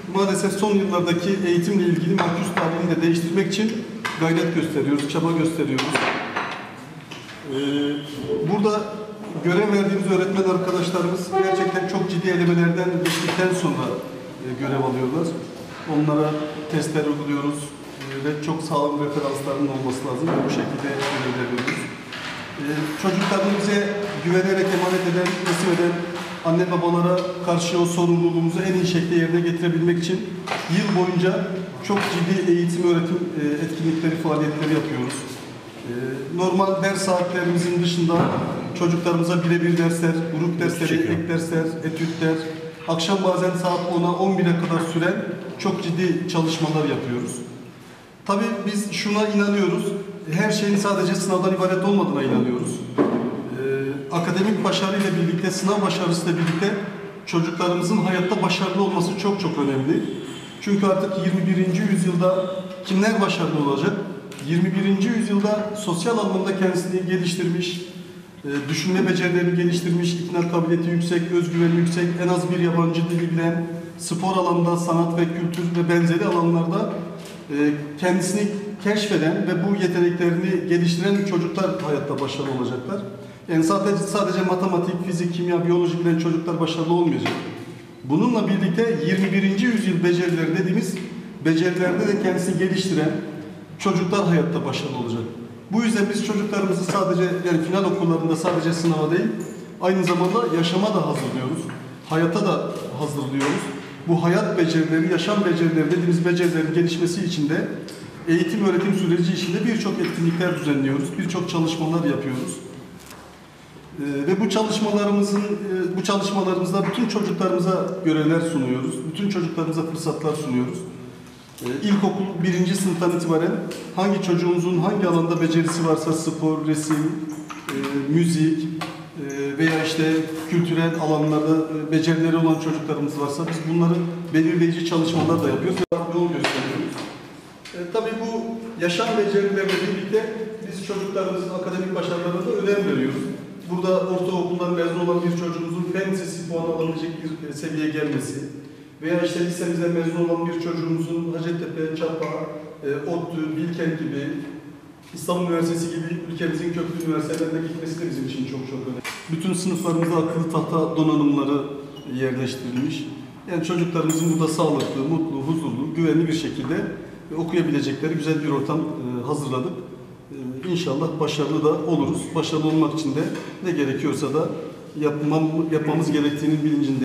maalesef son yıllardaki eğitimle ilgili makus tabrini de değiştirmek için gayret gösteriyoruz, çaba gösteriyoruz. Burada görev verdiğimiz öğretmen arkadaşlarımız gerçekten çok ciddi elemelerden geçtikten sonra görev alıyorlar. Onlara testler uyguluyoruz ve çok sağlam referansların olması lazım ve bu şekilde görev veriyoruz. Çocuklarını bize güvenerek emanet eden, teslim eden anne babalara karşı o sorumluluğumuzu en iyi şekilde yerine getirebilmek için yıl boyunca çok ciddi eğitim, öğretim etkinlikleri, faaliyetleri yapıyoruz. Normal ders saatlerimizin dışında çocuklarımıza birebir dersler, grup dersleri, ek dersler, etütler, akşam bazen saat 10'a 11'e kadar süren çok ciddi çalışmalar yapıyoruz. Tabii biz şuna inanıyoruz, her şeyin sadece sınavdan ibaret olmadığına inanıyoruz. Akademik başarıyla birlikte, sınav başarısıyla birlikte çocuklarımızın hayatta başarılı olması çok çok önemli. Çünkü artık 21. yüzyılda kimler başarılı olacak? 21. yüzyılda sosyal anlamda kendisini geliştirmiş, düşünme becerilerini geliştirmiş, ikna kabiliyeti yüksek, özgüveni yüksek, en az bir yabancı dili bilen, spor alanında, sanat ve kültür ve benzeri alanlarda kendisini keşfeden ve bu yeteneklerini geliştiren çocuklar hayatta başarılı olacaklar. Yani sadece matematik, fizik, kimya, biyoloji bilen çocuklar başarılı olmayacak. Bununla birlikte 21. yüzyıl becerileri dediğimiz becerilerde de kendisini geliştiren çocuklar hayatta başarılı olacak. Bu yüzden biz çocuklarımızı sadece yani final okullarında sadece sınava değil, aynı zamanda yaşama da hazırlıyoruz. Hayata da hazırlıyoruz. Bu hayat becerileri, yaşam becerileri dediğimiz becerilerin gelişmesi için de eğitim öğretim süreci içinde birçok etkinlikler düzenliyoruz, birçok çalışmalar yapıyoruz. Ve bu çalışmalarımızda bütün çocuklarımıza görevler sunuyoruz, bütün çocuklarımıza fırsatlar sunuyoruz. İlkokul 1. sınıftan itibaren hangi çocuğumuzun hangi alanda becerisi varsa spor, resim, müzik veya işte kültürel alanlarda becerileri olan çocuklarımız varsa biz bunları belirleyici çalışmalar da yapıyoruz ve yol gösteriyoruz. Tabii bu yaşam becerilerle birlikte biz çocuklarımızın akademik başarılarına da önem veriyoruz. Burada ortaokuldan mezun olan bir çocuğumuzun fen lisesi puanı alabilecek bir seviyeye gelmesi veya işte lisemizden mezun olan bir çocuğumuzun Hacettepe, Çapa, ODTÜ, Bilkent gibi, İstanbul Üniversitesi gibi ülkemizin köklü üniversitelerine gitmesi de bizim için çok çok önemli. Bütün sınıflarımızda akıllı tahta donanımları yerleştirilmiş. Yani çocuklarımızın burada sağlıklı, mutlu, huzurlu, güvenli bir şekilde okuyabilecekleri güzel bir ortam hazırladık. İnşallah başarılı da oluruz. Başarılı olmak için de ne gerekiyorsa da yapmamız gerektiğinin bilincinde.